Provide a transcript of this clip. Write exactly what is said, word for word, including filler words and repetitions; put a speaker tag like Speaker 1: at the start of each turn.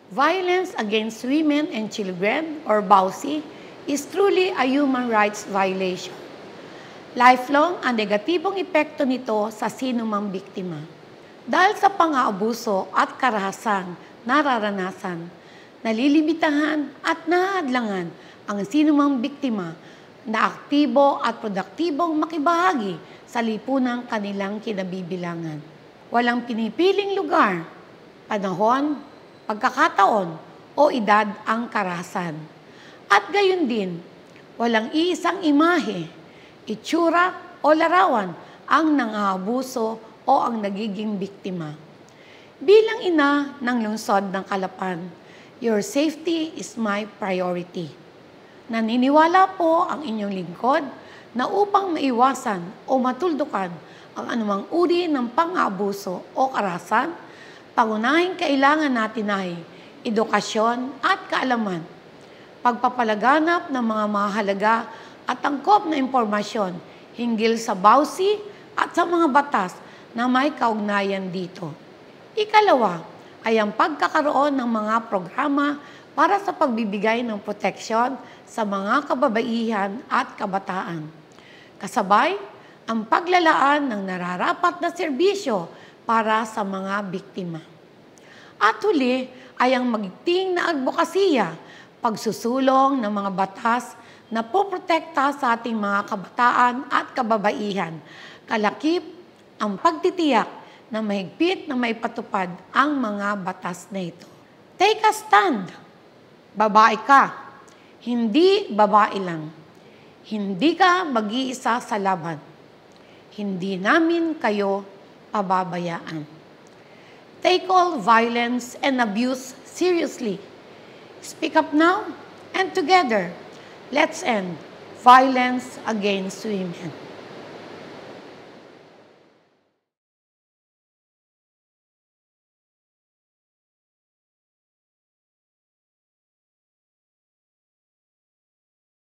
Speaker 1: Violence against women and children, or V A U C, is truly a human rights violation. Lifelong ang negatibong epekto nito sa sinumang biktima. Dahil sa pang-aabuso at karahasan nararanasan, nalilimitahan at nahadlangan ang sinumang biktima na aktibo at produktibong makibahagi sa lipunang kanilang kinabibilangan. Walang pinipiling lugar, panahon, pagkakataon o edad ang karahasan. At gayon din, walang iisang imahe, itsura o larawan ang nang-aabuso o ang nagiging biktima. Bilang ina ng lungsod ng Calapan, your safety is my priority. Naniniwala po ang inyong lingkod na upang maiwasan o matuldukan ang anumang uri ng pang-aabuso o karahasan, pangunahing kailangan natin ay edukasyon at kaalaman, pagpapalaganap ng mga mahalaga at angkop na impormasyon hinggil sa V A U C at sa mga batas na may kaugnayan dito. Ikalawa ay ang pagkakaroon ng mga programa para sa pagbibigay ng proteksyon sa mga kababaihan at kabataan. Kasabay, ang paglalaan ng nararapat na serbisyo para sa mga biktima. At huli ay ang magiging na advokasya, pagsusulong ng mga batas na poprotekta sa ating mga kabataan at kababaihan, kalakip ang pagtitiyak na mahigpit na may patupad ang mga batas na ito. Take a stand. Babae ka, hindi babae lang. Hindi ka mag-iisa sa laban. Hindi namin kayo pababayaan. Take all violence and abuse seriously. Speak up now, and together, let's end violence against women.